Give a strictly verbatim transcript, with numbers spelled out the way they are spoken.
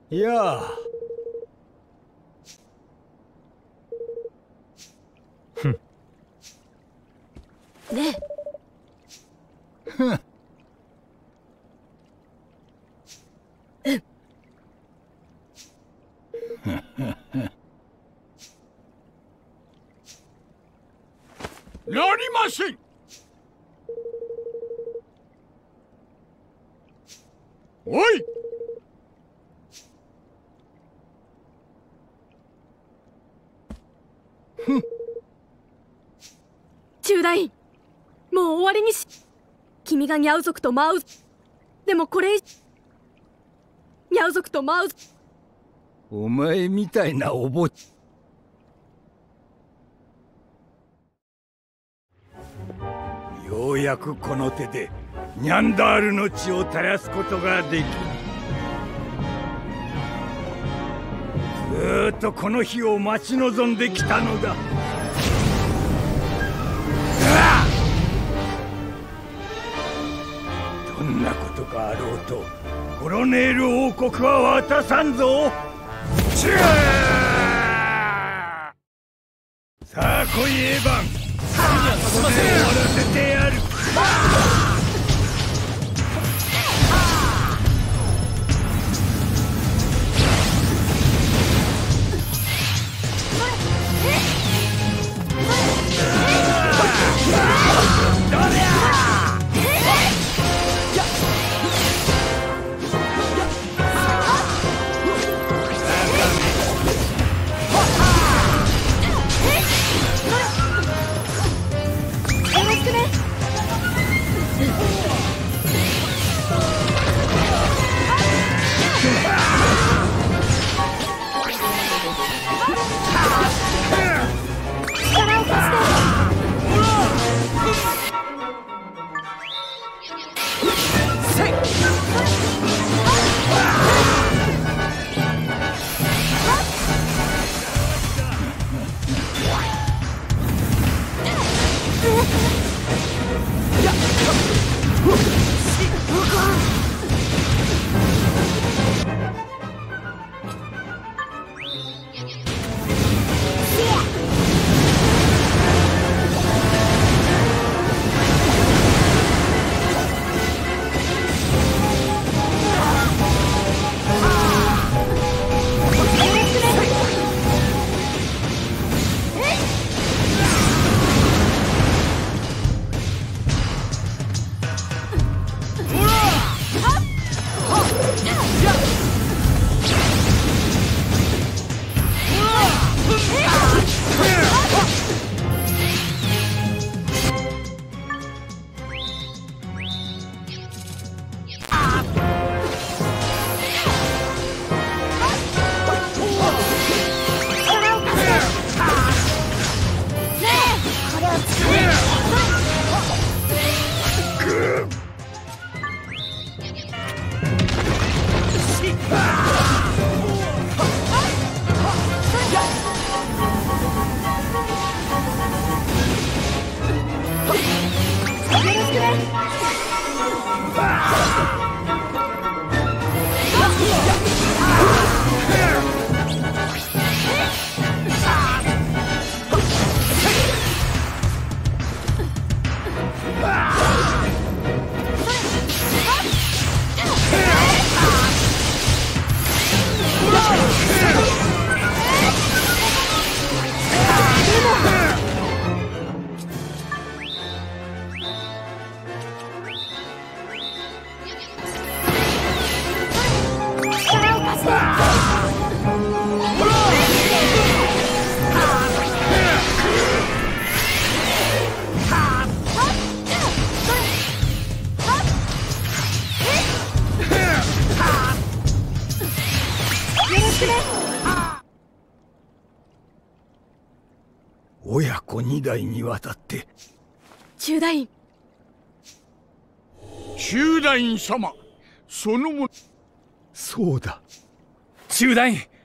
いやあ。ふん。 ねえ。 ふん。 なりません。おい。 ふん。 中大員、もう終わりにし。君がニャウ族とマウス。でもこれニャウ族とマウス。 お前みたいなおぼっようやくこの手でニャンダールの血を絶やすことができる。ずーっとこの日を待ち望んできたのだ。どんなことがあろうとコロネール王国は渡さんぞ。さあ来いエヴァン、ここで終わらせてやる。親子二代にわたって中大員中大員様、そのもそうだ。 中大員、